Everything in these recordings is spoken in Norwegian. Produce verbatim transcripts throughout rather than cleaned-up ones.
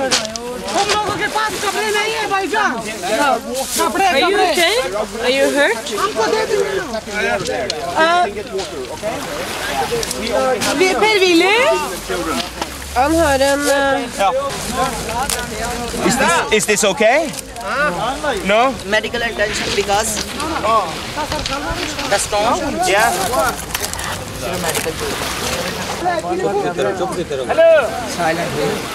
Are you okay? Are you hurt? Uh, Per-Willy? Han har en... Uh... Is this, is this okay? No? Medical attention because the storm. Yeah. Hello. Silent.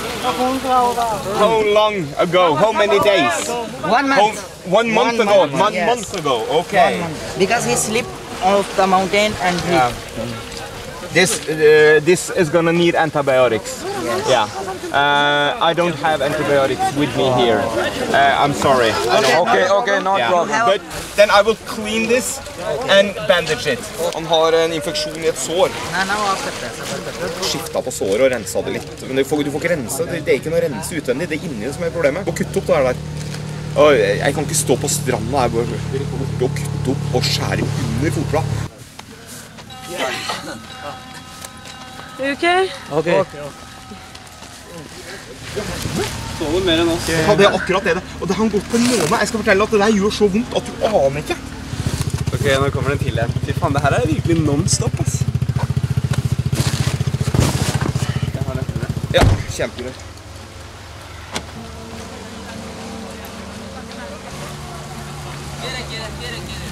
How long ago? How many days? One How, month. one month One ago. month, One yes. month ago. Okay. Because he slipped off the mountain and he. Yeah. This uh, this is gonna need antibiotics. Yes. Yeah. Uh, I don't have antibiotics with me here. Uh, I'm sorry. Okay, okay, okay, no Yeah. problem. But then I will clean this and bandage it. Han har en infeksjon I et sår. No, no, after that. Skifta på såret og rensa det litt. Men du får, du får ikke rense, det er ikke noe å rense utvendig. Det er inni det som er problemet. Må kutte opp det der. Og jeg kan ikke stå på stranda her og kutte opp og skjære under fotblad. Are you okay? Okay. Sover mer enn oss. Ja, det er akkurat det. Og det han går på en måned. Jeg skal fortelle at det der gjør så vondt at du aner ikke. Ok, nå kommer den til her. Fy faen, det her er virkelig non-stop, ass. Jeg har nøkkelen. Ja, kjempebra. Get it, get it, get it, get it.